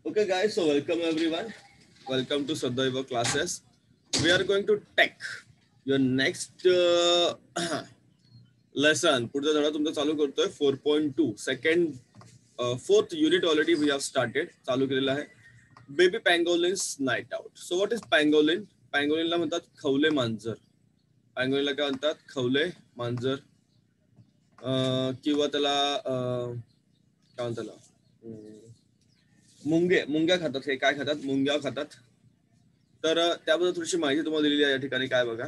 Okay, guys, so welcome everyone. Welcome to Sadaiva classes. We are going to take your next lesson. पुढचा धडा तुमचा चालू करतोय 4.2 second fourth unit already we have started चालू केलेला आहे. Baby pangolins night out. So what is pangolin? पँगोलिनला म्हणतात खवले मांजर. पँगोलिनला काय म्हणतात? खवले मांजर किंवा त्याला काय म्हणतात त्याला मुंग्या खातात. हे काय खातात? मुंग्या खातात. तर त्याबद्दल थोडीशी माहिती तुम्हाला दिलेली आहे या ठिकाणी. काय बघा,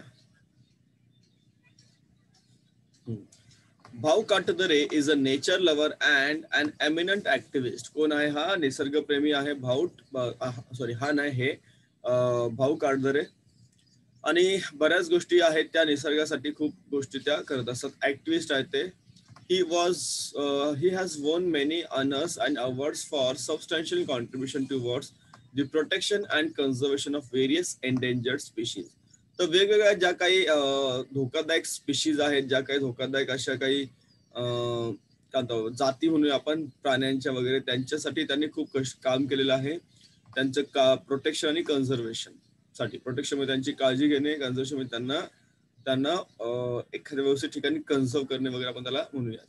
Bhau Katdare is a nature lover and an eminent activist. कोण आहे हा? निसर्गप्रेमी आहे भाऊ. सॉरी, हा नाही, हे भाऊ काटदरे. आणि बऱ्याच गोष्टी आहेत त्या निसर्गासाठी, खूप गोष्टी त्या करत असतात. ऍक्टिव्हिस्ट आहेत ते. He has won many honors and awards for substantial contribution towards the protection and conservation of various endangered species. तर वेगवेगळ्या ज्या काही धोकादायक स्पीशीज आहेत, ज्या काही धोकादायक अशा काही जाती म्हणून आपण प्राण्यांच्या वगैरे, त्यांच्यासाठी त्यांनी खूप काम केलेलं आहे. त्यांचं प्रोटेक्शन आणि कन्झर्वेशन साठी. प्रोटेक्शन मध्ये त्यांची काळजी घेणे, कन्झर्वेशन मध्ये त्यांना एखाद्या व्यवस्थित ठिकाणी कन्झर्व करणे वगैरे आपण त्याला म्हणूया.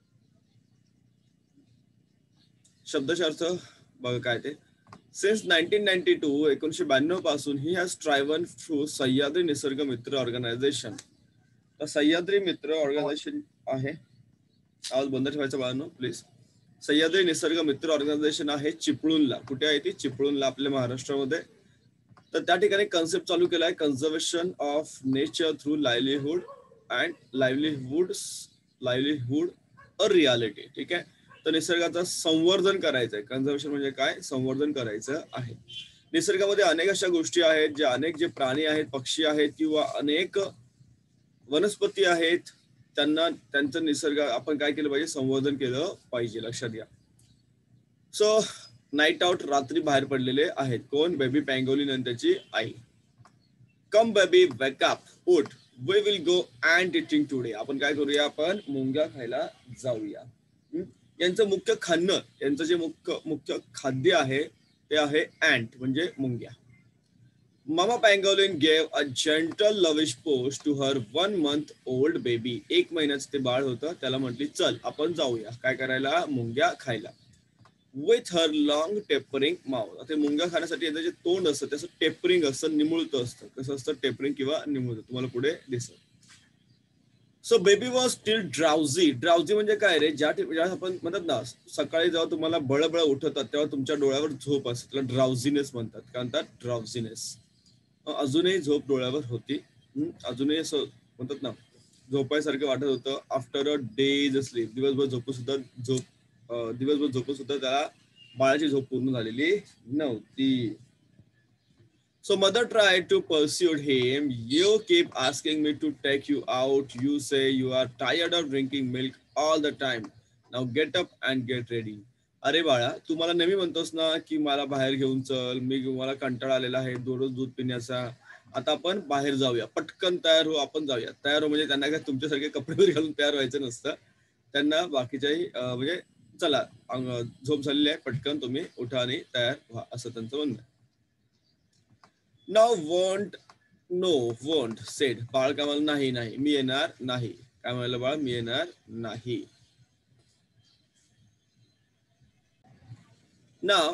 शब्दशार्थ बघा काय ते. सिन्स 1992 1992 पासून he has thriven through Sahyadri Nisarga Mitra organisation. तर सह्याद्री मित्र ऑर्गनायझेशन आहे. आवाज बंद ठेवायचा बाळांनो प्लीज. सह्याद्री निसर्ग मित्र ऑर्गनायझेशन आहे चिपळूणला. कुठे आहे ती? चिपळूणला, आपल्या महाराष्ट्रामध्ये. तर त्या ठिकाणी कन्सेप्ट चालू केला आहे, conservation of nature through livelihood and livelihood a reality. ठीक आहे. तर निसर्गाचं संवर्धन करायचं आहे. कन्झर्वेशन म्हणजे काय? संवर्धन करायचं आहे. निसर्गामध्ये अनेक अशा गोष्टी आहेत, जे अनेक जे प्राणी आहेत, पक्षी आहेत किंवा अनेक वनस्पती आहेत, त्यांचं निसर्ग आपण काय केलं पाहिजे? संवर्धन केलं पाहिजे. लक्षात घ्या. सो नाईट आउट, रात्री बाहेर पडलेले आहेत. कोण? बेबी पँगोलिन आणि त्याची आई. कम बेबी वेक अप, उठ, we will go and eating today. आपण काय करूया? आपण मुंग्या खायला जाऊया. यांचं मुख्य खाणं, यांचं जे मुख्य खाद्य आहे ते आहे अँट म्हणजे मुंग्या. Mama pangolin gave a gentle lavish post to her 1 month old baby. 1 महिन्याचं ते बाळ होतं. त्याला म्हटली चल आपण जाऊया काय करायला? मुंग्या खायला. With her long tapering mouth. ते मुंग्या खाण्यासाठी याचं जे तोंड असतं त्याचं टेपरिंग असतं, निमुळतं असतं. कसं असतं? टेपरिंग किंवा निमुळतं. तुम्हाला पुढे दिसत. So baby was still drowsy. Drowsy म्हणजे काय रे? ज्या आपण म्हणतात ना, सकाळी जेव्हा तुम्हाला बळबळ उठवतात तेव्हा तुमच्या डोळ्यावर झोप असते, त्याला ड्राउझीनेस म्हणतात. काय म्हणतात? ड्राउझीनेस. अजूनही झोप डोळ्यावर होती. अजूनही असं म्हणतात ना, झोपायसारखं वाटत होतं. आफ्टर अ डेज स्लीप, दिवसभर झोपून सुद्धा त्याला बाळाची झोप पूर्ण झालेली नव्हती. So mother tried to pursue him. You keep asking me to take you out. You say you are tired of drinking milk all the time. Now get up and get ready. अरे बाळा, तू मला नेहमी म्हणतोस ना की मला बाहेर घेऊन चल, मला कंटाळा आलेला आहे दररोज दूध पिण्याचा. आता आपण बाहेर जाऊया, पटकन तयार हो, आपण जाऊया. तयार हो म्हणजे त्यांना काय तुमच्यासारखे कपडे घालून तयार व्हायचं नसतं. त्यांना बाकीच्याही म्हणजे चला झोप झालेली आहे, पटकन तुम्ही उठा आणि तयार व्हा, असं त्यांचं म्हणणं. Now want said. बाळ काय म्हणाल? नाही नाही मी येणार नाही. काय म्हणाल बाळ? मी येणार नाही. नाव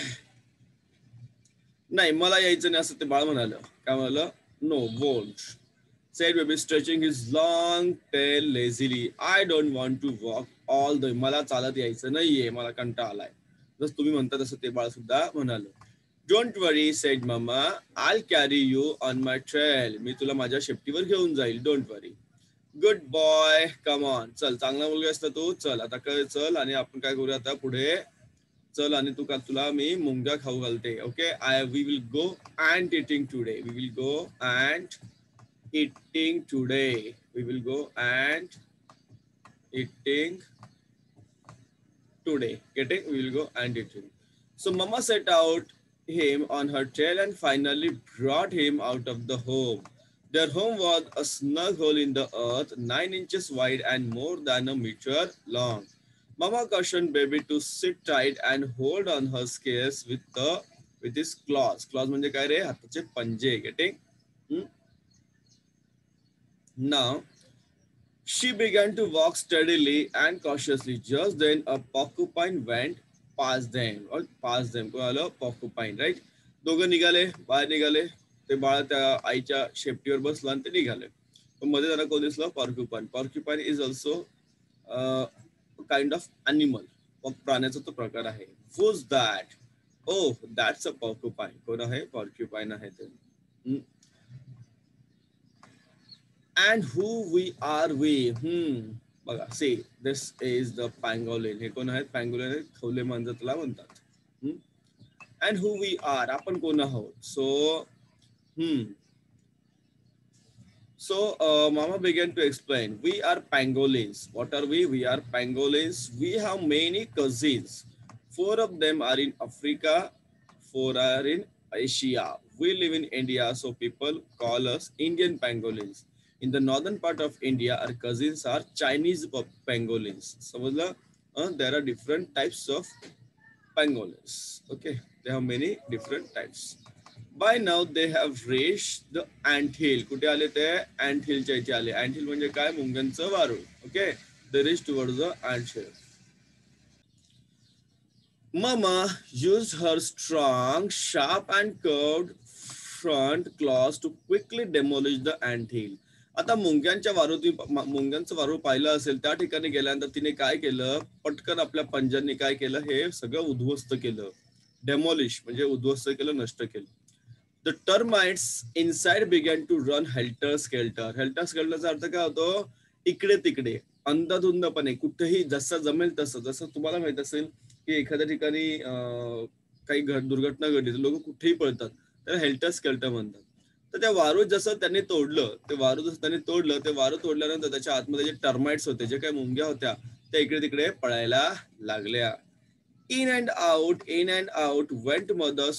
नाही मला यायचं नाही असं ते बाळ म्हणाल. काय म्हणाल? No want said baby stretching his long tail lazily. I don't want to walk all the way. मला चालत यायचं नाहीये, मला कंटाळा आलाय. जसं तुम्ही म्हणता तसं ते बाळ सुद्धा म्हणाल. Don't worry said mama, I carry you on my trail. मी तुला माझ्या शेपटीवर घेऊन जाईल. Don't worry. Good boy, come on. चल, चांगला मुलगा असता तू. चल आता चल आणि आपण काय करूया आता पुढे. चल आणि तुला मी मुंग्या खाऊ घालते. Okay. We will go and eating today. We will go and eating today. We will go and eating today. Getting? We will go and eating. So mama set out him on her tail and finally brought him out of the home. Their home was a snug hole in the earth, 9 inches wide and more than a meter long. Mama cautioned baby to sit tight and hold on her scales with his claws. Claws म्हणजे काय रे? हाताचे पंजे. Getting? Now she began to walk steadily and cautiously. Just then a porcupine went past them. Or past them. कोण आलं? Porcupine, right? दोघं निघाले, बाहेर निघाले. ते बाळ त्या आईच्या शेपटीवर बसलं आणि ते निघाले. मध्ये त्यांना कोण दिसलं? Porcupine. Porcupine is also kind of animal. मग प्राण्याचा तो प्रकार आहे. Who's that? Oh, that's a porcupine. कोण आहे? Porcupine आहे ते. And who we are we? बघा, see, this is the pangolin. हे कोण आहेत? Pangolin आहेत, खवले मांजर त्याला म्हणतात. And who we are? आपण कोण आहोत? So Mama began to explain. We are pangolins. What are we? We are pangolins. We have many cousins. 4 of them are in Africa. 4 are in Asia. We live in India, so people call us Indian pangolins. In the northern part of India, our cousins are Chinese pangolins. So there are different types of pangolins. Okay, they have many different types. By now they have reached the anthill. कुठे आले ते? Anthillच्या इथे आले. Anthill म्हणजे काय? मुंग्यांचं वारूळ. Okay, they reached towards the anthill. Mama used her strong, sharp and curved front claws to quickly demolish the anthill. आता मुंग्यांच्या मुंग्यांचं वारूळ पाहिलं असेल, त्या ठिकाणी गेल्यानंतर तिने काय केलं? पटकन आपल्या पंजांनी काय केलं? हे सगळं उद्ध्वस्त केलं. डेमॉलिश म्हणजे उद्ध्वस्त केलं, नष्ट केलं. The termites inside began to run helter skelter. Helter skelterचा अर्थ काय होतो? इकडे तिकडे, अंधाधुंदपणे, कुठेही जसं जमेल तसं. जसं तुम्हाला माहित असेल की एखाद्या ठिकाणी काही दुर्घटना घडली तर लोक कुठेही पळतात, तर हेल्टर स्केल्टर म्हणतात. तर त्या वारू जसं त्यांनी तोडलं, ते वारू तोडल्यानंतर त्याच्या आतमध्ये जे टर्माइट्स होते, जे काही मुंग्या होत्या, त्या इकडे तिकडे पळायला लागल्या. In and out went mother's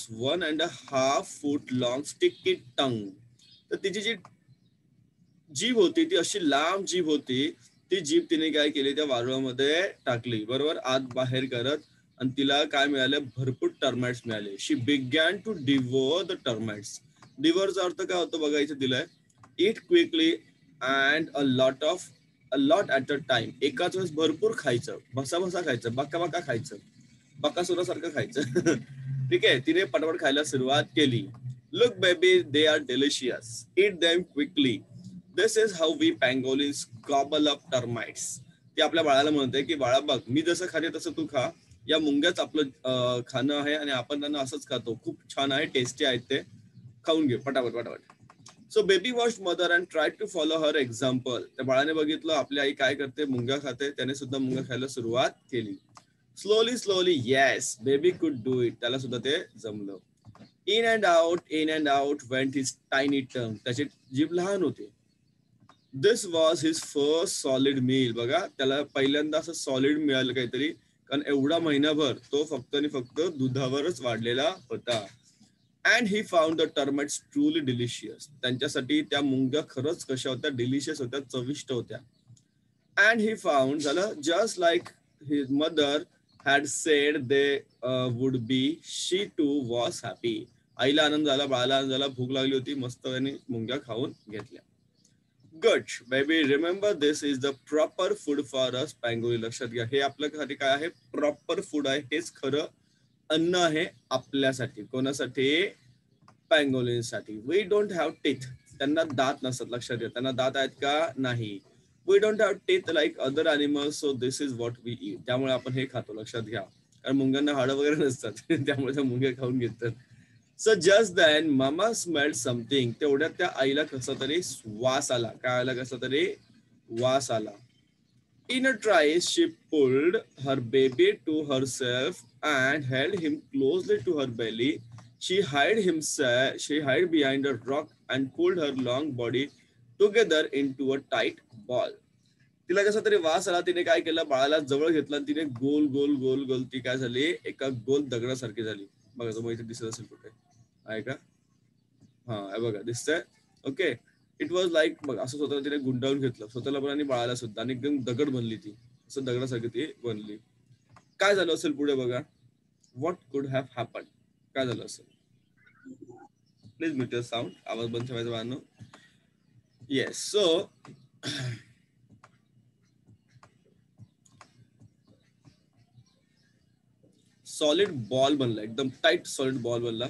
1.5 foot long sticky tongue. तर तिची जी जीभ होती ती अशी लांब जीभ होती. ती जीभ तिने काय केली? त्या वारुळामध्ये टाकली, बरोबर, आत बाहेर करत. आणि तिला काय मिळाले? भरपूर टर्माइट्स मिळाले. She began to devour the termites. डिवोरचा अर्थ काय होतो बघा, इथे दिलाय. Eat quickly and a lot at a time. एकाच वेळेस भरपूर खायचं, बसा खायचं, बाका खायचं, बकासुरासारखं खायचं. ठीक आहे, तिने पटपट खायला सुरुवात केली. Look baby, they are delicious. Eat them quickly. This is how we pangolins gobble up termites. ती आपल्या बाळाला म्हणते की बाळा बघ, मी जसं खाते तसं तू खा. या मुंग्याच आपलं खाणं आहे आणि आपण त्यांना असंच खातो. खूप छान आहे, टेस्टी आहेत ते, खाऊन घे पटापट. So baby watched mother and try to follow her example. त्या बाळाने बघितलं आपली आई काय करते, मुंग्या खाते, त्याने सुद्धा मुंग्या खायला सुरुवात केली. Slowly yes, baby could do it. त्याला सुद्धा ते जमलं. In and out went his tiny tongue. त्याची जीभ लहान होती. This was his first solid meal. बघा, त्याला पहिल्यांदा असं सॉलिड मिळालं काहीतरी, कारण एवढा महिनाभर तो फक्त आणि फक्त दुधावरच वाढलेला होता. And he found the termites truly delicious. त्यांच्यासाठी त्या मुंग्या खरंच कशा होत्या? डिलिशियस होत्या, चविष्ट होत्या. अँड ही फाउंड, झालं, just like his mother had said they would be. She too was happy. आईला आनंद झाला, बाळाला आनंद झाला, भूक लागली होती, मस्त त्यांनी मुंग्या खाऊन घेतल्या. Good baby, remember this is the proper food for us pangolin. लक्षात घ्या, हे आपल्यासाठी काय आहे? प्रॉपर फूड आहे. हेच खरं अन्न आहे आपल्यासाठी. कोणासाठी? पँगोलिनसाठी. We don't have teeth. त्यांना दात नसतात. लक्षात घ्या, त्यांना दात आहेत का? नाही. We don't have teeth like other animals, so this is what we eat. त्यामुळे आपण हे खातो. लक्षात घ्या, कारण मुंग्यांना हाडं वगैरे नसतात. त्यामुळे त्या मुंग्या खाऊन घेतात. So just then mama smelled something. तेवढ्यात त्या आईला कसा तरी वास आला. काय आला? कसा तरी वास आला. In a trice, she pulled her baby to herself and held him closely to her belly. She hid behind a rock and pulled her long body together into a tight ball. तिला कसा तरी वास आला. तिने काय केलं? बाळाला जवळ घेतला आणि तिने गोल गोल गोल गोल ती काय झाली? एका गोल दगडासारखी झाली. बघा, तुम्हाला इथे दिसत असेल कुठे आहे का? हा, बघा, दिसतंय. ओके, इट वॉज लाईक, बघा, असं स्वतःला तिने गुंडाळून घेतलं, स्वतःला पण आणि बाळाला सुद्धा, आणि एकदम दगड बनली ती, असं दगडासारखी ती बनली. काय झालं असेल पुढे बघा. व्हॉट कुड हॅव हॅपन, काय झालं असेल. प्लीज म्यूट युअर साऊंड, आवाज बंद ठेवायचा बाळांनो. येस, सो सॉलिड बॉल बनला, एकदम टाइट सॉलिड बॉल बनला.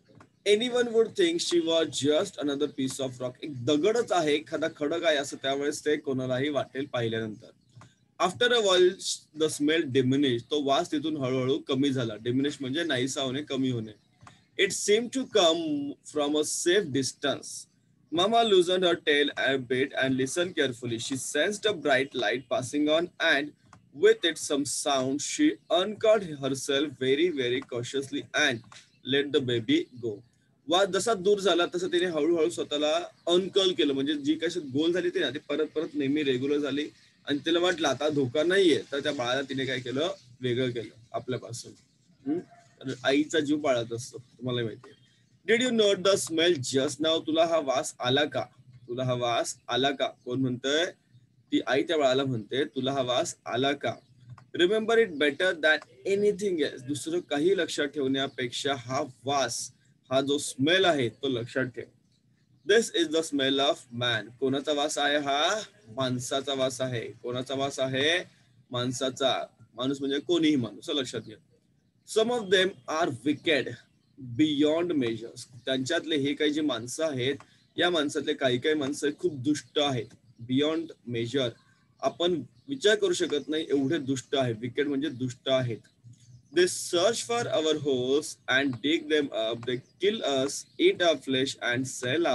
Anyone would think she was just another piece of rock. एक दगडच आहे, एखादा खडक आहे असं त्यावेळेस ते कोणालाही वाटेल पाहिल्यानंतर. After a while the smell diminish, तो वास तिथून हळूहळू कमी झाला. डिमिनिश म्हणजे नाहीसा होणे, कमी होणे. It seem to come from a safe distance. Mama loosened her tail a bit and listened carefully. She sensed a bright light passing on, and with it some sound. She uncovered herself very, very cautiously and let the baby go. वाद जसा दूर झाला तसं तिने हळूहळू स्वतःला on call केलं, म्हणजे जी काही गोल झाली ती ना ती परत परत नेहमी रेग्युलर झाली. आणि तिला वाटलं आता धोका नाहीये, तर त्या बाळाला तिने काय केलं, वेगळं केलं आपल्यापासून. आईचा जीव पाळत असतो, तुम्हाला माहितीये. Did you note the smell just now, तुला हा वास आला का, तुला हा वास आला का. कोण म्हणतंय, ती आई त्या बाळाला म्हणते तुला हा वास आला का. Remember it better than anything else, दुसरं काही लक्षात ठेवण्यापेक्षा हा वास, हा जो स्मेल आहे तो लक्षात ठेव. This is the smell of man. कोणाचा वास आहे हा, माणसाचा वास आहे. कोणाचा वास आहे, माणसाचा. माणूस म्हणजे कोणीही माणूस, लक्षात घ्या. Some of them are wicked beyond measures. त्यांच्यातले हे काही जे माणसं आहेत, या माणसातले काही काही माणसं खूप दुष्ट आहेत. बियॉन्ड मेजर, आपण विचार करू शकत नाही एवढे दुष्ट आहेत. विकेड म्हणजे दुष्ट आहेत. They search for our hosts and dig them up. They kill us, eat our flesh, and sell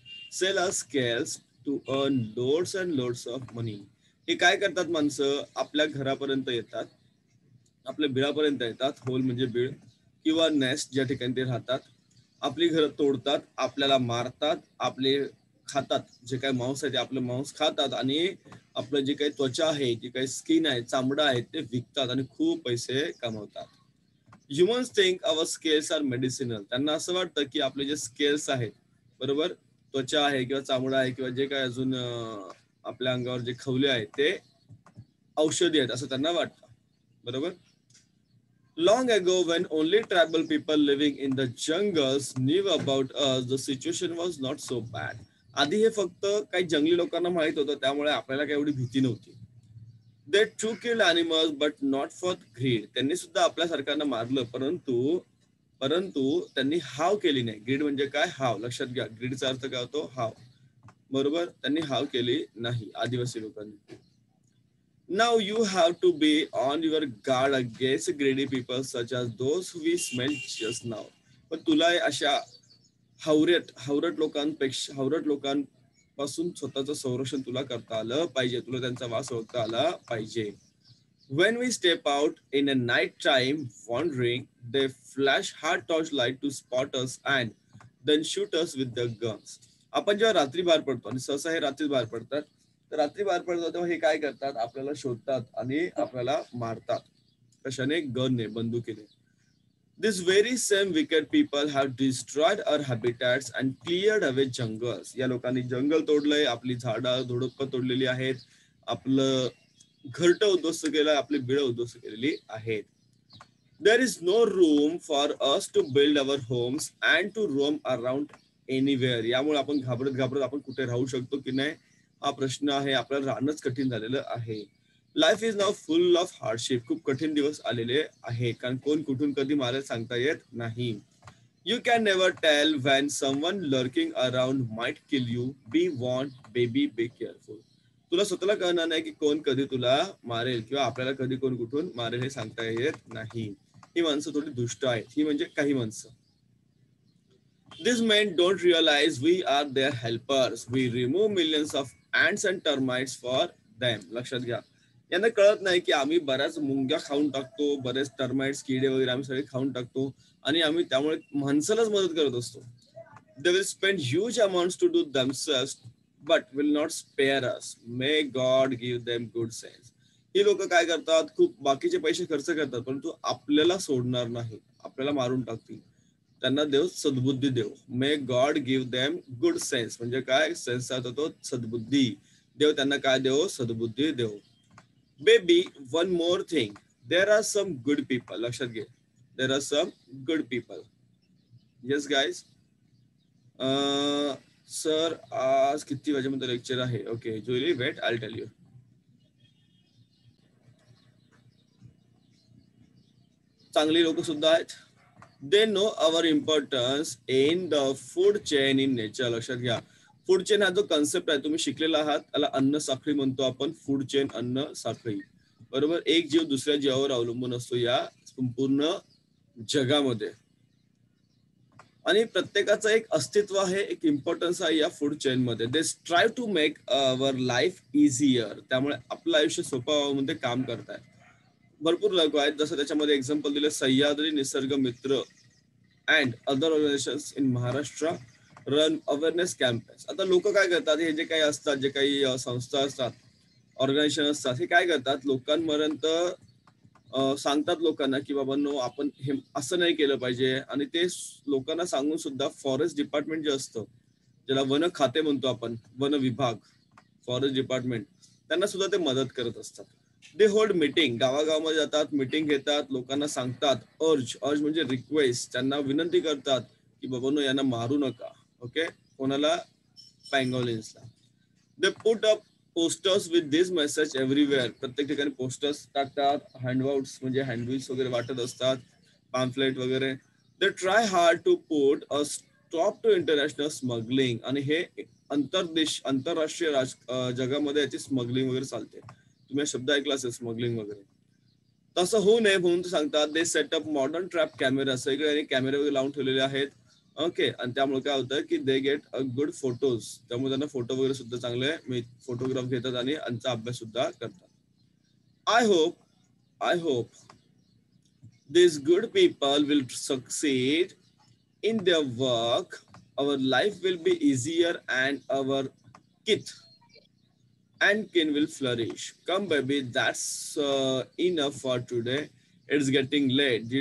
our scales to earn loads and loads of money. हे काय करतात माणसं, आपल्या घरापर्यंत येतात, आपल्या बिळापर्यंत येतात. होल म्हणजे बीळ किंवा नेस्ट, ज्या ठिकाणी ते राहतात. आपली घरं तोडतात, आपल्याला मारतात, आपले खातात. जे काही मांस आहे ते आपलं मांस खातात, आणि आपलं जे काही त्वचा आहे, जे काही स्किन आहे, चामडा आहे, ते विकतात आणि खूप पैसे कमवतात. Humans think our scales are medicinal. त्यांना असं वाटतं की आपले जे स्केल्स आहेत, बरोबर, त्वचा आहे किंवा चामडा आहे किंवा जे काही अजून आपल्या अंगावर जे खवले आहेत ते औषधी आहेत असं त्यांना वाटतं, बरोबर. Long ago, when only tribal people living in the jungles knew about us, the situation was not so bad. आधी हे फक्त काही जंगली लोकांना माहित होतं, त्यामुळे आपल्याला काही एवढी भीती नव्हती. They too killed animals, but not for greed. त्यांनी सुद्धा आपल्या सरकारनं मारलं, परंतु परंतु त्यांनी हाव केली नाही. ग्रीड म्हणजे काय, हाव. लक्षात घ्या, ग्रीडचा अर्थ काय होतो, हाव, बरोबर. त्यांनी हाव केली नाही आदिवासी लोकांनी. Now you have to be on your guard against greedy people such as those we smelled just now. पण तुला अशा हावरट लोकांपासून स्वतःचं संरक्षण तुला करता आलं पाहिजे. तुला त्यांचा वास ओळखता आला पाहिजे. When we step out in a night time wandering, they flash hard torchlight to spot us and then shoot us with their guns. आपण जेव्हा रात्री बाहेर पडतो, आणि सहसा हे रात्री बाहेर पडतात, तर रात्री बाहेर पडतो तेव्हा हे काय करतात, आपल्याला शोधतात आणि आपल्याला मारतात. कशाने, गनने, बंदुकीने. These very same wicked people have destroyed our habitats and cleared away jungles. या लोकांनी जंगल तोडलंय, आपली झाडं झुडपं तोडलेली आहेत, आपलं घरटं उद्ध्वस्त केलं, आपली बिळं उद्ध्वस्त केलेली आहेत. There is no room for us to build our homes and to roam around anywhere. यामुळे आपण घाबरत आपण कुठे राहू शकतो की नाही, हा प्रश्न आहे. आपल्याला राहणंच कठीण झालेलं आहे. Life is now full of hardship. खूप कठीण दिवस आलेले आहे, कारण कोण कुठून कधी मारेल सांगता येत नाही. You can never tell when someone lurking around might kill you. Be warned baby, be careful. तुला स्वतःला कळणार नाही की कोण कधी तुला मारेल किंवा आपल्याला कधी कोण कुठून मारेल हे सांगता येत नाही. ही माणसं थोडी दुष्ट आहेत. ही म्हणजे काही माणसं. These men don't realize we are their helpers. We remove millions of ants and termites for them. लक्षात घ्या, यांना कळत नाही की आम्ही बऱ्याच मुंग्या खाऊन टाकतो, बरेच टर्माइट्स, किडे वगैरे आम्ही सगळे खाऊन टाकतो, आणि आम्ही त्यामुळे माणसालाच मदत करत असतो. They will spend huge amounts to do themselves, but will not spare us. May God give them good sense. ही लोक काय करतात, खूप बाकीचे पैसे खर्च करतात, परंतु आपल्याला सोडणार नाही, आपल्याला मारून टाकतील. त्यांना देव सद्बुद्धी देव. May God give them good sense. म्हणजे काय, सेन्स होतो सद्बुद्धी. देव त्यांना काय देव, सद्बुद्धी देव. Baby, one more thing. There are some good people. लक्षात घे, there are some good people. Yes guys. Sir आज किती वाजेपर्यंत लेक्चर आहे? Okay Julie wait, I tell you. चांगली लोक सुद्धा आहेत. They know our importance in the food chain in nature. लक्षात घ्या, फूड चेन हा जो कन्सेप्ट आहे तुम्ही शिकलेला आहात, त्याला अन्न साखळी म्हणतो आपण. फूड चेन, अन्न साखळी, बरोबर. एक जीव दुसऱ्या जीवावर अवलंबून असतो या संपूर्ण जगामध्ये, आणि प्रत्येकाचं एक अस्तित्व आहे, एक इम्पॉर्टन्स आहे या फूड चेन मध्ये. They try to make our life easier. त्यामुळे आपलं आयुष्य सोपं व्हावं काम करतायत. भरपूर लोक आहेत, जसं त्याच्यामध्ये एक्झाम्पल दिले, Sahyadri Nisarga Mitra and other organisations in Maharashtra run awareness campaigns. आता लोक काय करतात, हे जे काही असतात, जे काही संस्था असतात, ऑर्गनायझेशन असतात, हे काय करतात, लोकांपर्यंत सांगतात लोकांना की बाबांनो आपण हे असं नाही केलं पाहिजे. आणि ते लोकांना सांगून सुद्धा फॉरेस्ट डिपार्टमेंट जे असतं, ज्याला वन खाते म्हणतो आपण, वन विभाग, फॉरेस्ट डिपार्टमेंट, त्यांना सुद्धा ते मदत करत असतात. They hold meeting. गावागावामध्ये जातात, मीटिंग घेतात, लोकांना सांगतात, अर्ज म्हणजे रिक्वेस्ट, त्यांना विनंती करतात की बाबांनो यांना मारू नका. ओके, कोणाला? पँगोलिन्सला. They put up posters with this message everywhere. प्रत्येक ठिकाणी पोस्टर्स टाकतात, हँडआउट्स म्हणजे हँडबिल्स वगैरे वाटत असतात, पॅम्फलेट वगैरे. They try hard to put a stop to international smuggling. आणि हे आंतरराष्ट्रीय जगामध्ये याची स्मगलिंग वगैरे चालते. तुम्ही शब्द ऐकला असेल, स्मगलिंग वगैरे. तसं होऊ नये म्हणून सांगतात. They set up modern trap camera. सगळे कॅमेरे वगैरे लावून ठेवलेले आहेत. ओके, आणि त्यामुळे काय होतं की they get a good photos. त्यामुळे त्यांना फोटो वगैरे सुद्धा चांगले फोटोग्राफ घेतात आणि यांचा अभ्यास सुद्धा करतात. I hope these good people will succeed in their work. Our life will be easier and our kith and kin will flourish. Come baby, that's enough for today. It's getting late.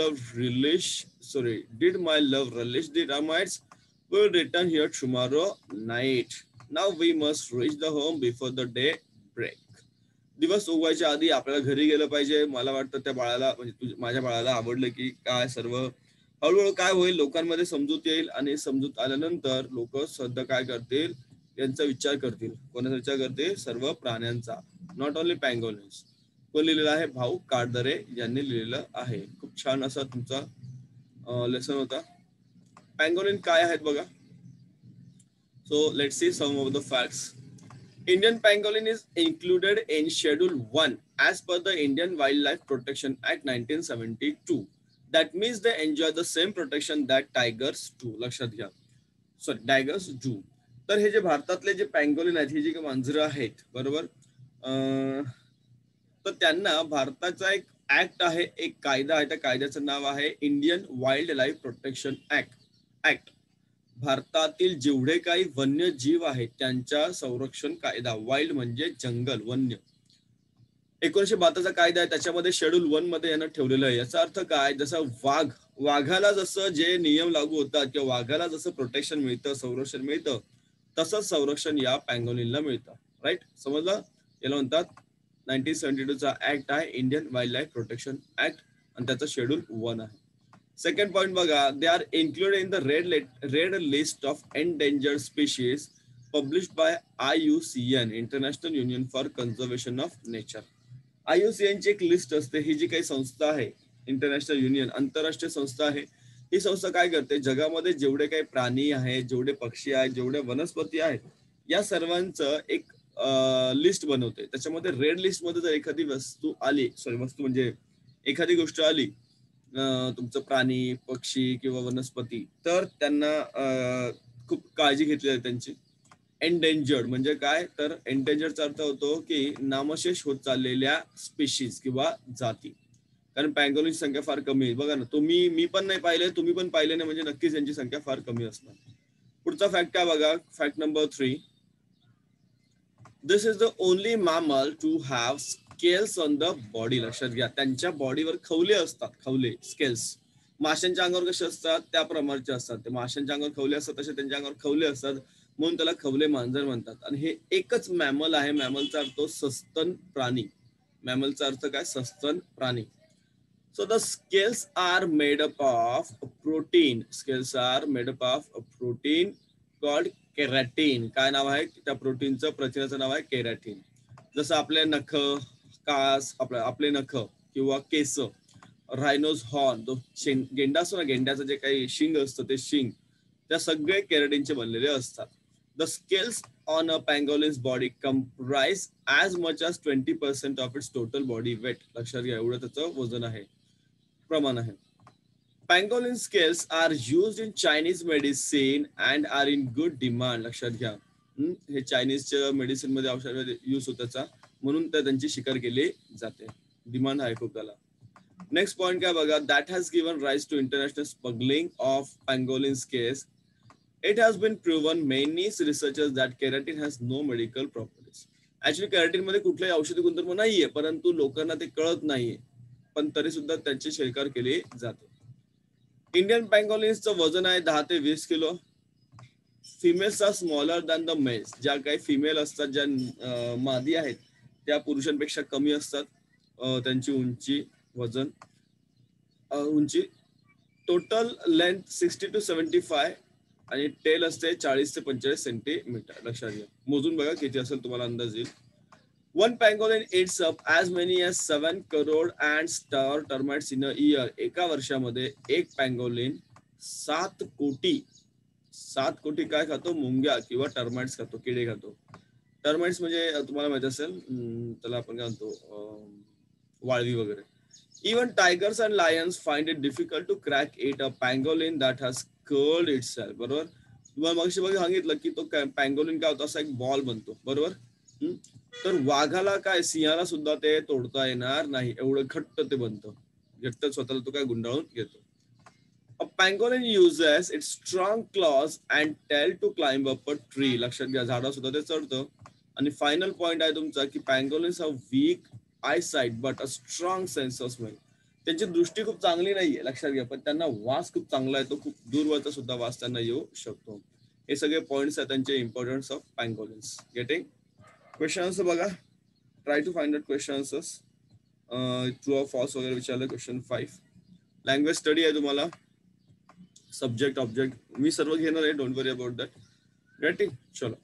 Did my love relish the Ramites? We'll return here tomorrow night. Now we must reach the home before the day break. दिवस उगवायच्या आधी आपल्याला घरी गेलं पाहिजे. मला वाटतं त्या बाळाला, म्हणजे माझ्या बाळाला आवडलं की काय, सर्व हळूहळू काय होईल, लोकांमध्ये समजूत येईल. आणि समजूत आल्यानंतर लोक सध्या काय करतील, यांचा विचार करतील. कोणाचा विचार करतील? सर्व प्राण्यांचा, नॉट ओनली पँगोलिन्स. कोण लिहिलेलं आहे? भाऊ काटदरे यांनी लिहिलेलं आहे. खूप छान असा तुमचा लेसन होता. पँगोलिन काय आहेत बघा. So let's see some of the facts. Indian pangolin is included in Schedule 1 as per the Indian Wildlife Protection Act 1972. That means they enjoy the same protection that tigers do. लक्षात घ्या, sorry, tigers do. तर हे जे भारतातले जे pangolin आहेत, ही जी मांजरं आहेत, बरोबर, तर त्यांना भारताचा एक ऍक्ट आहे, एक कायदा आहे. त्या कायद्याचं नाव आहे Indian wild life protection act. भारतातील जेवढे काही वन्य जीव आहेत त्यांच्या संरक्षण कायदा. वाईल्ड म्हणजे जंगल, वन्य. 1972चा कायदा आहे, त्याच्यामध्ये शेड्यूल 1 मध्ये यांना ठेवलेलं आहे. याचा अर्थ काय? जसं वाघाला जसं जे नियम लागू होतात किंवा वाघाला जसं प्रोटेक्शन मिळतं, संरक्षण मिळतं, तसंच संरक्षण या पँगोलिनला मिळतं. राईट, समजलं? याला म्हणतात 1972चा ऍक्ट आहे Indian wild life protection act, आणि त्याचा शेड्यूल 1 आहे. सेकंड पॉइंट बघा, they are included in the red list of endangered species published by IUCN, international union for conservation of nature. IUCN ची एक लिस्ट असते. ही जी काही संस्था आहे, इंटरनॅशनल युनियन, आंतरराष्ट्रीय संस्था आहे. ही संस्था काय करते? जगामध्ये जेवढे काही प्राणी आहेत, जेवढे पक्षी आहेत, जेवढे वनस्पती आहेत, या सर्वांचं एक लिस्ट बनवते. त्याच्यामध्ये रेड लिस्ट मध्ये जर एखादी वस्तू आली, वस्तू म्हणजे एखादी गोष्ट आली, तुमचं प्राणी, पक्षी किंवा वनस्पती, तर त्यांना खूप काळजी घेतली जाते त्यांची. एंडेंजर्ड म्हणजे काय? तर एंडेंजर्डचा अर्थ होतो की नामशेष होत चाललेल्या स्पीशीज किंवा जाती. कारण पँगोलिनची संख्या फार कमी आहे. बघा ना, मी पण नाही पाहिले, तुम्ही पण पाहिले नाही, म्हणजे नक्कीच यांची संख्या फार कमी असणार. पुढचा फॅक्ट काय बघा, fact number 3. This is the only mammal to have scales on the body. लक्षात घ्या, त्यांच्या बॉडीवर खवले असतात, खवले, स्केल्स. माशांच्या अंगावर कसे असतात त्या प्रमाणचे असतात. ते माशांच्या अंगावर खवले असतात तसे त्यांच्या अंगावर खवले असतात, म्हणून त्याला खवले मांजर म्हणतात. आणि हे एकच मॅमल आहे. मॅमलचा अर्थ सस्तन प्राणी, मॅमलचा अर्थ काय? सस्तन प्राणी. So the scales are made up of a protein. Scales are made up of a protein called keratin. काय नाव आहे त्या प्रोटीनचं? प्रथिनाचं नाव आहे केराटीन. जसं आपले नख, कास, आपले नख किंवा केस, रायनोज हॉर्न, तो गेंडा असतो ना, गेंड्याचं जे काही शिंग असतं ते शिंग, त्या सगळे केराटिनचे बनलेले असतात. The scales on a pangolin's body comprise as much as 20% of its total body weight. लक्षात घ्या, एवढं त्याचं वजन आहे, प्रमाण आहे. Pangolin scales are used in Chinese medicine and are in good demand. लक्षात घ्या, हे चायनीजच्या मेडिसिन मध्ये औषध यूज होत त्याचा, म्हणून त्यांची शिकार केली जाते. डिमांड आहे खूप त्याला. नेक्स्ट पॉइंट काय बघा, that has given rise to international smuggling of pangolin scales. It has been proven many researchers that keratin has no medical properties. Actually keratin मध्ये कुठलाही औषधी गुणधर्म नाहीये, परंतु लोकांना ते कळत नाहीये, पण तरी सुद्धा त्याची शिकार केली जाते. इंडियन पँगोलिन्सचं वजन आहे 10 ते 20 किलो. Females are smaller than the males. ज्या काही फिमेल असतात, ज्या मादी आहेत, त्या पुरुषांपेक्षा कमी असतात. त्यांची उंची, वजन, उंची टोटल लेंथ 60 to 75 आणि टेल असते 40 ते 45 सेंटीमीटर. लक्षात घ्या, मोजून बघा किती असेल, तुम्हाला अंदाज येईल. One pangolin eats up as many as 7 crore ants or termites in a year. एका वर्षामध्ये एक पँगोलिन 7 कोटी काय खातो? मुंग्या किंवा टर्माइट्स खातो, किडे खातो. टर्माइट्स म्हणजे तुम्हाला माहित असेल, त्याला आपण काय म्हणतो, वाळवी वगैरे. Even tigers and lions find it difficult to crack it. A pangolin that has curled itself. बरोबर, तुम्हाला मगाशी बघा सांगितलं की तो पँगोलिन काय होतो, असा एक बॉल बनतो. बरोबर, तर वाघाला काय, सिंहाला सुद्धा ते तोडता येणार नाही, एवढं घट्ट ते बनतं. घट्ट स्वतःला तो काय गुंडाळून घेतो. A pangolin uses its strong claws and tail to climb up a tree. लक्षात घ्या, झाडा सुद्धा ते चढतं. आणि फायनल पॉइंट आहे तुमचा की pangolins have weak eyesight but a strong sense of smell. त्यांची दृष्टी खूप चांगली नाहीये, लक्षात घ्या, पण त्यांना वास खूप चांगला आहे, तो खूप दूरवरचा सुद्धा वास त्यांना येऊ शकतो. हे सगळे पॉइंट्स आहेत त्यांचे importance of pangolins. Getting? Questions बघा, try to find out questions. True or false वगैरे विचारलं. क्वेश्चन 5 लँग्वेज स्टडी आहे तुम्हाला, सब्जेक्ट ऑब्जेक्ट मी सर्व घेणार आहे, don't worry about that. Getting? चलो.